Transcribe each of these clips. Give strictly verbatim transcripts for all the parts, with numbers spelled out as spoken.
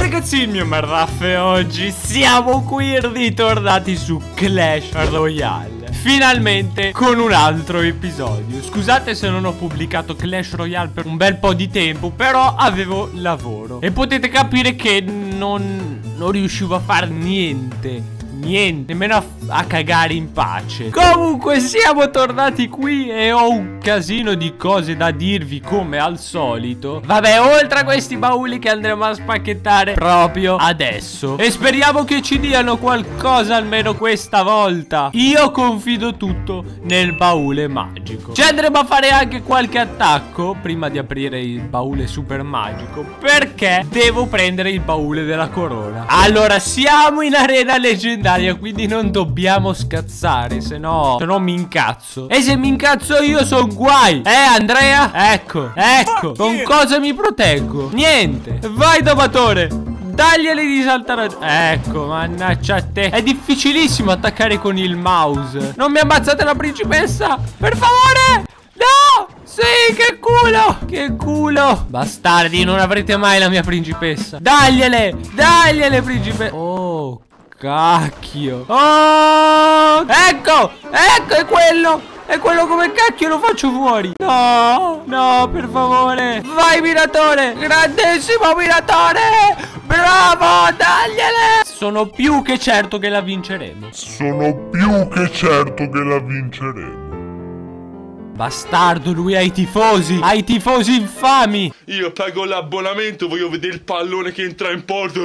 ragazzi, il mio Marraff e oggi siamo qui ritornati su Clash Royale, finalmente con un altro episodio. Scusate se non ho pubblicato Clash Royale per un bel po' di tempo, però avevo lavoro e potete capire che non, non riuscivo a fare niente. Niente, nemmeno a, a cagare in pace. Comunque siamo tornati qui e ho un casino di cose da dirvi come al solito. Vabbè, oltre a questi bauli che andremo a spacchettare proprio adesso, e speriamo che ci diano qualcosa almeno questa volta. Io confido tutto nel baule magico. Ci andremo a fare anche qualche attacco prima di aprire il baule super magico, perché devo prendere il baule della corona. Allora, siamo in arena leggendaria, quindi non dobbiamo scazzare, se no, se no mi incazzo. E se mi incazzo io sono guai. Eh Andrea? Ecco, ecco. Con cosa mi proteggo? Niente. Vai domatore, daglieli di saltare. Ecco, mannaggia a te. È difficilissimo attaccare con il mouse. Non mi ammazzate la principessa, per favore. No! Sì, che culo! Che culo! Bastardi, non avrete mai la mia principessa. Dagliele! Dagliele, principessa! Oh, cacchio! Oh! Ecco! Ecco, è quello! È quello, come cacchio lo faccio fuori? No! No, per favore! Vai, Miratore! Grandissimo Miratore! Bravo! Dagliele! Sono più che certo che la vinceremo. Sono più che certo che la vinceremo. Bastardo, lui ha i tifosi. Ha i tifosi infami. Io pago l'abbonamento, voglio vedere il pallone che entra in porta.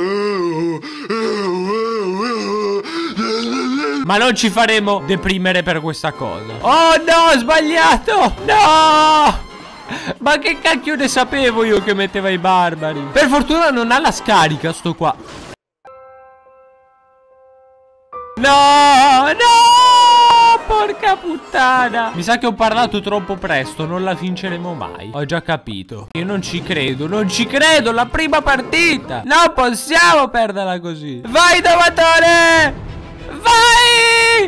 Ma non ci faremo deprimere per questa cosa. Oh no, ho sbagliato. No! Ma che cacchio ne sapevo io che metteva i barbari? Per fortuna non ha la scarica sto qua. No, no! Porca puttana! Mi sa che ho parlato troppo presto, non la vinceremo mai. Ho già capito. Io non ci credo, non ci credo, la prima partita! Non possiamo perderla così. Vai, domatore! Vai!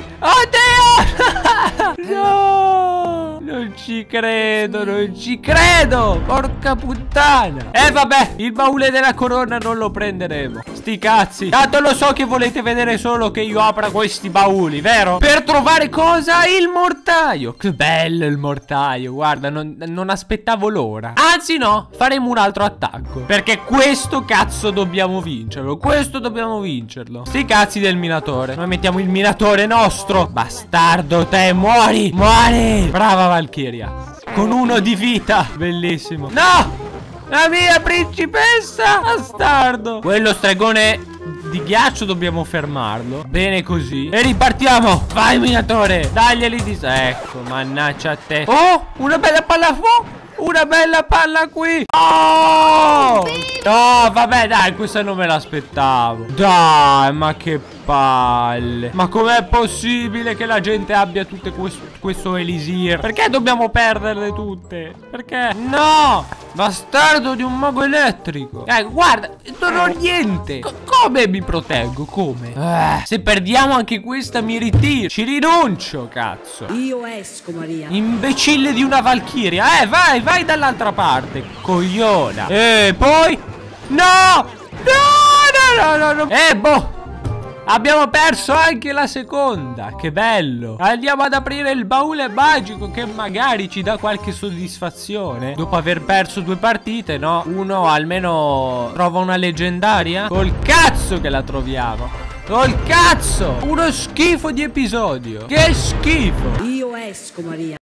Oddio! No! Non ci credo, non ci credo! Porca puttana! Eh vabbè, il baule della corona non lo prenderemo. Sti cazzi. Tanto lo so che volete vedere solo che io apra questi bauli, vero? Per trovare cosa? Il mortaio. Che bello il mortaio. Guarda, non, non aspettavo l'ora. Anzi no, faremo un altro attacco, perché questo cazzo dobbiamo vincerlo. Questo dobbiamo vincerlo. Sti cazzi del minatore. Noi mettiamo il minatore nostro. Bastardo, te muori. Muori. Brava Valchiria. Con uno di vita. Bellissimo. No! La mia principessa! Bastardo! Quello stregone di ghiaccio dobbiamo fermarlo. Bene così. E ripartiamo. Vai, minatore. Daglieli di... Ecco, mannaggia a te. Oh, una bella palla a fuoco. Una bella palla qui. Oh! No, vabbè, dai, questa non me l'aspettavo. Dai, ma che palle. Ma com'è possibile che la gente abbia tutte questo, questo elisir? Perché dobbiamo perderle tutte? Perché? No! Bastardo di un mago elettrico. Eh, guarda, non ho niente. Co come mi proteggo? Come? Eh, se perdiamo anche questa mi ritiro. Ci rinuncio, cazzo. Io esco, Maria. Imbecille di una valchiria. Eh, vai, vai dall'altra parte, cogliona. E poi... No! No, no, no, no, no. Eh, boh. Abbiamo perso anche la seconda. Che bello. Andiamo ad aprire il baule magico, che magari ci dà qualche soddisfazione dopo aver perso due partite, no? Uno almeno trova una leggendaria. Col cazzo che la troviamo. Col cazzo. Uno schifo di episodio. Che schifo. Io esco, Maria.